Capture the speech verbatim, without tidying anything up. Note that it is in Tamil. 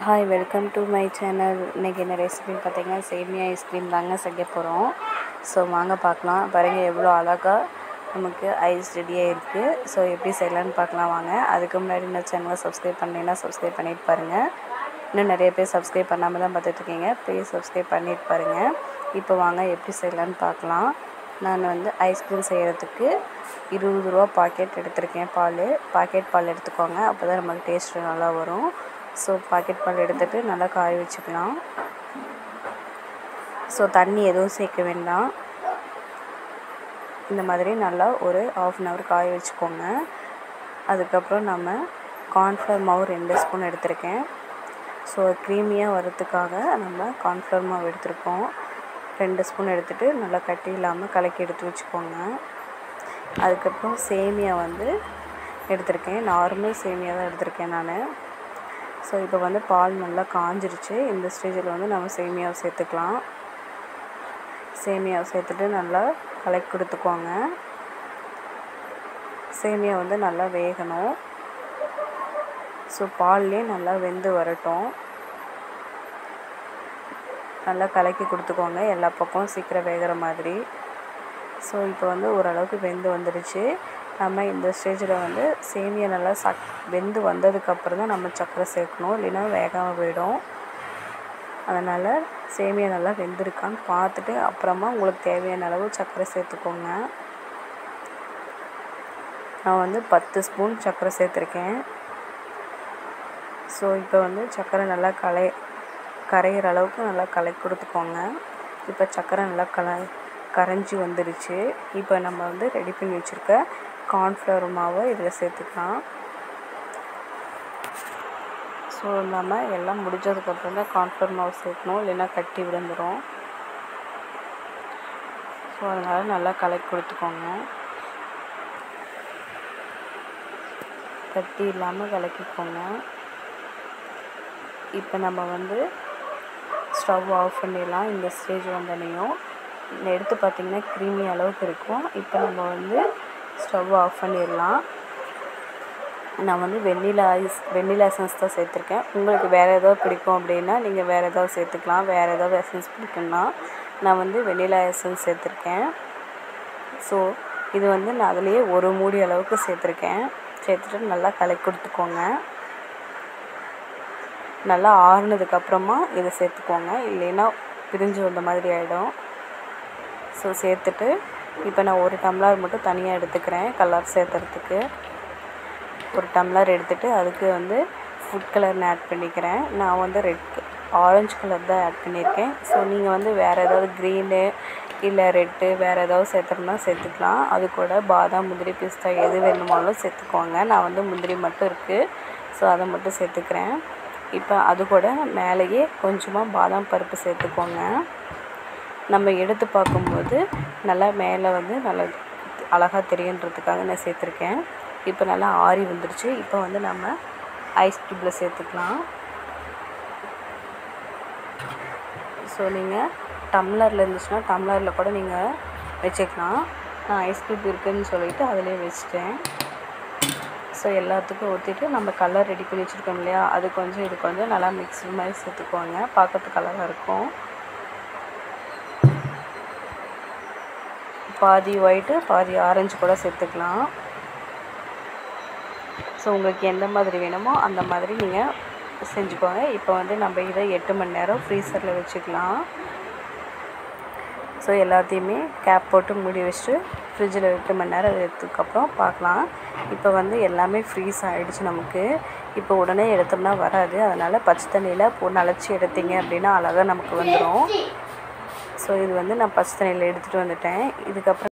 Hi welcome to my channel. இன்றைக்கி என்ன ரெசிபின்னு பார்த்தீங்கன்னா சேமியா ஐஸ்கிரீம் தாங்க செய்ய போகிறோம். ஸோ வாங்க பார்க்கலாம். பாருங்கள் எவ்வளோ அழகாக நமக்கு ஐஸ் ரெடியாக இருக்குது. ஸோ எப்படி செய்யலான்னு பார்க்கலாம் வாங்க. அதுக்கு முன்னாடி இந்த சேனலை சப்ஸ்கிரைப் பண்ணலைன்னா சப்ஸ்கிரைப் பண்ணிட்டு பாருங்கள். இன்னும் நிறைய பேர் சப்ஸ்கிரைப் பண்ணாமல் தான் பார்த்துட்ருக்கீங்க. ப்ளீஸ் சப்ஸ்கிரைப் பண்ணிட்டு பாருங்கள். இப்போ வாங்க எப்படி செய்யலான்னு பார்க்கலாம். நான் வந்து ஐஸ்கிரீம் செய்கிறதுக்கு இருபது ரூபா பாக்கெட் எடுத்திருக்கேன். பால் பாக்கெட் பால் எடுத்துக்கோங்க, அப்போ தான் நமக்கு டேஸ்ட்டு நல்லா வரும். ஸோ பாக்கெட் பால் எடுத்துகிட்டு நல்லா காய வச்சுக்கலாம். ஸோ தண்ணி எதுவும் சேர்க்க வேண்டாம். இந்த மாதிரி நல்லா ஒரு ஆஃப் அன் ஹவர் காய வச்சுக்கோங்க. அதுக்கப்புறம் நம்ம கார்ன்ஃப்ளவர் மாவு ரெண்டு ஸ்பூன் எடுத்திருக்கேன். ஸோ க்ரீமியாக வரதுக்காக நம்ம கார்ன்ஃப்ளவர் மாவு எடுத்துருக்கோம். ரெண்டு ஸ்பூன் எடுத்துகிட்டு நல்லா கட்டி இல்லாமல் கலக்கி எடுத்து வச்சுக்கோங்க. அதுக்கப்புறம் சேமியா வந்து எடுத்திருக்கேன். நார்மல் சேமியா தான் எடுத்திருக்கேன் நான். ஸோ இப்போ வந்து பால் நல்லா காஞ்சிருச்சு. இந்த ஸ்டேஜில் வந்து நம்ம சேமியாவை சேர்த்துக்கலாம். சேமியாவை சேர்த்துட்டு நல்லா கலக்கி கொடுத்துக்கோங்க. சேமியா வந்து நல்லா வேகணும். ஸோ பால்லேயே நல்லா வெந்து வரட்டும். நல்லா கலக்கி கொடுத்துக்கோங்க, எல்லா பக்கமும் சீக்கிரம் வேகிற மாதிரி. ஸோ இப்போ வந்து ஓரளவுக்கு வெந்து வந்துடுச்சு. நம்ம இந்த ஸ்டேஜில் வந்து சேமியா நல்லா சக் வெந்து வந்ததுக்கப்புறம் தான் நம்ம சர்க்கரை சேர்க்கணும், இல்லைன்னா வேகாமல் போயிடும். அதனால் சேமியா நல்லா வெந்திருக்கான்னு பார்த்துட்டு அப்புறமா உங்களுக்கு தேவையான அளவு சர்க்கரை சேர்த்துக்கோங்க. நான் வந்து பத்து ஸ்பூன் சர்க்கரை சேர்த்துருக்கேன். ஸோ இப்போ வந்து சர்க்கரை நல்லா கலை கரையிற அளவுக்கு நல்லா கலக்கி கொடுத்துக்கோங்க. இப்போ சர்க்கரை நல்லா கல கரைஞ்சி வந்துடுச்சு. இப்போ நம்ம வந்து ரெடி பண்ணி வச்சுருக்க கார்ன்ஃப்ளவர் மாவை இதில் சேர்த்துக்கலாம். ஸோ நம்ம எல்லாம் முடிஞ்சதுக்கப்புறம் தான் கார்ன்ஃப்ளவர் மாவு சேர்க்கணும், இல்லைன்னா கட்டி விழுந்துடும். ஸோ அதனால் நல்லா கலக்கி கொடுத்துக்கோங்க. கட்டி இல்லாமல் கலக்கிக்கோங்க. இப்போ நம்ம வந்து ஸ்டவ் ஆஃப் பண்ணிடலாம். இந்த ஸ்டேஜ் வந்தோடனையும் எடுத்து பார்த்திங்கன்னா க்ரீமி அளவுக்கு இருக்கும். இப்போ நம்ம வந்து ஸ்டவ் ஆஃப் பண்ணிடலாம். நான் வந்து வெண்ணிலா ஐஸ் வெண்ணிலா எசன்ஸ் தான் சேர்த்துருக்கேன். உங்களுக்கு வேறு ஏதாவது பிடிக்கும் அப்படின்னா நீங்கள் வேறு ஏதாவது சேர்த்துக்கலாம். வேறு ஏதாவது எசன்ஸ் பிடிக்குன்னா நான் வந்து வெண்ணிலா எசன்ஸ் சேர்த்துருக்கேன். ஸோ இது வந்து நான் அதுலேயே ஒரு மூடி அளவுக்கு சேர்த்துருக்கேன். சேர்த்துட்டு நல்லா கலக்கி கொடுத்துக்கோங்க. நல்லா ஆறுனதுக்கப்புறமா இதை சேர்த்துக்கோங்க, இல்லைன்னா பிரிஞ்சு வந்த மாதிரி ஆகிடும். ஸோ சேர்த்துட்டு இப்போ நான் ஒரு டம்ளர் மட்டும் தனியாக எடுத்துக்கிறேன். கலர் சேர்த்துறதுக்கு ஒரு டம்ளர் எடுத்துகிட்டு அதுக்கு வந்து ஃபுட் கலர்னு ஆட் பண்ணிக்கிறேன். நான் வந்து ரெட் ஆரஞ்சு கலர் தான் ஆட் பண்ணியிருக்கேன். ஸோ நீங்கள் வந்து வேறு ஏதாவது க்ரீனு இல்லை ரெட்டு வேறு ஏதாவது சேர்த்துறதுனா சேர்த்துக்கலாம். அது கூட பாதாம், முந்திரி, பிஸ்தா எது வேணுமாலும் சேர்த்துக்கோங்க. நான் வந்து முந்திரி மட்டும் இருக்குது, ஸோ அதை மட்டும் சேர்த்துக்கிறேன். இப்போ அது கூட மேலேயே கொஞ்சமாக பாதாம் பருப்பு சேர்த்துக்கோங்க. நம்ம எடுத்து பார்க்கும்போது நல்லா மேலே வந்து நல்லா அழகாக தெரியுன்றதுக்காக நான் சேர்த்துருக்கேன். இப்போ நல்லா ஆறி வந்துடுச்சு. இப்போ வந்து நம்ம ஐஸ் க்யூப்பில் சேர்த்துக்கலாம். ஸோ நீங்கள் டம்ளரில் இருந்துச்சுன்னா டம்ளரில் கூட நீங்கள் வச்சுக்கலாம். நான் ஐஸ் க்யூப் இருக்குதுன்னு சொல்லிவிட்டு அதிலே வச்சுட்டேன். ஸோ எல்லாத்துக்கும் ஊற்றிட்டு நம்ம கலர் ரெடி பண்ணி வச்சுருக்கோம் இல்லையா, அது கொஞ்சம் இது கொஞ்சம் நல்லா மிக்ஸ் மாதிரி சேர்த்துக்கோங்க. பார்க்கறதுக்கு அழகாக இருக்கும். பாதி ஒயிட்டு பாதி ஆரஞ்சு கூட சேர்த்துக்கலாம். ஸோ உங்களுக்கு எந்த மாதிரி வேணுமோ அந்த மாதிரி நீங்கள் செஞ்சுக்கோங்க. இப்போ வந்து நம்ம இதை எட்டு மணி நேரம் ஃப்ரீசரில் வச்சுக்கலாம். ஸோ எல்லாத்தையுமே கேப் போட்டு மூடி வச்சுட்டு ஃப்ரிட்ஜில் எட்டு மணி நேரம் எடுத்ததுக்கப்புறம் பார்க்கலாம். இப்போ வந்து எல்லாமே ஃப்ரீஸ் ஆகிடுச்சு நமக்கு. இப்போ உடனே எடுத்தோம்னா வராது. அதனால் பச்சை தண்ணியில் போ நனைச்சி எடுத்தீங்க அப்படின்னா அழகாக நமக்கு வந்துடும். ஸோ இது வந்து நான் பச்சை தண்ணியில் எடுத்துகிட்டு வந்துட்டேன். இதுக்கப்புறம்